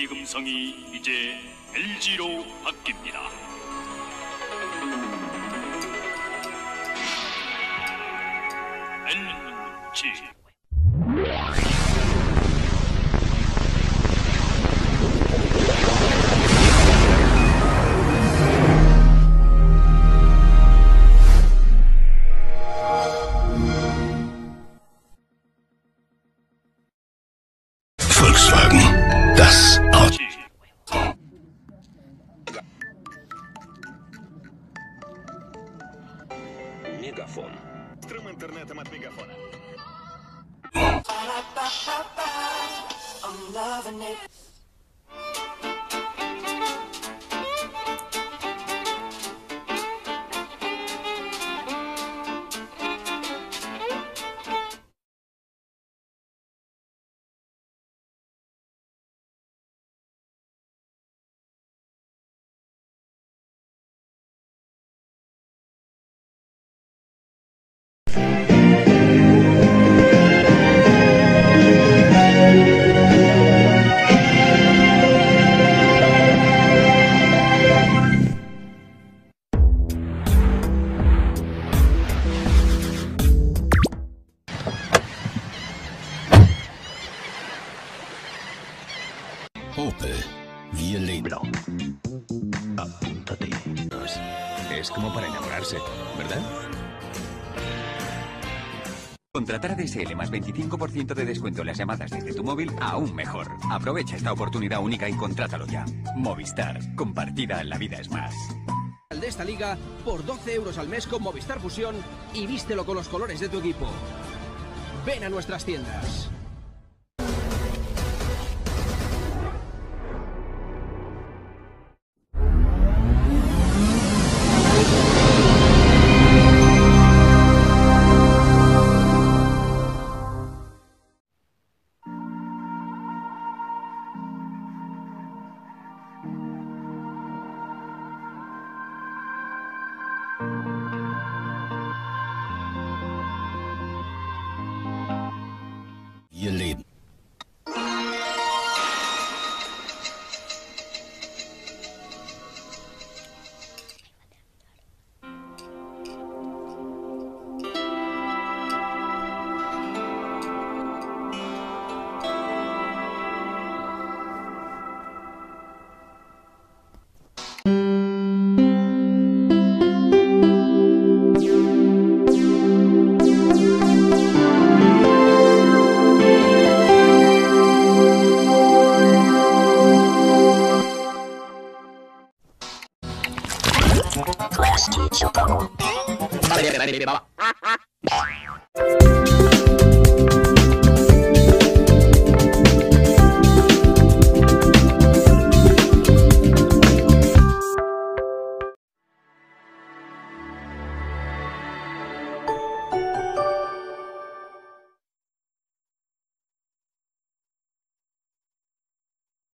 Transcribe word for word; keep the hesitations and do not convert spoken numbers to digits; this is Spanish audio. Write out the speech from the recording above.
경기 금성이 이제 엘지로 바뀝니다. 엘지. Volkswagen, das Auto. Мегафон. Стрим интернетом от Мегафона. Opel, wir leben. Apúntate. Es como para enamorarse, ¿verdad? Contratar a D S L más veinticinco por ciento de descuento en las llamadas desde tu móvil aún mejor. Aprovecha esta oportunidad única y contrátalo ya. Movistar. Compartida, la vida es más. De esta liga por doce euros al mes con Movistar Fusión y vístelo con los colores de tu equipo. Ven a nuestras tiendas. Wir leben. Vale, vale, vale, vale, va.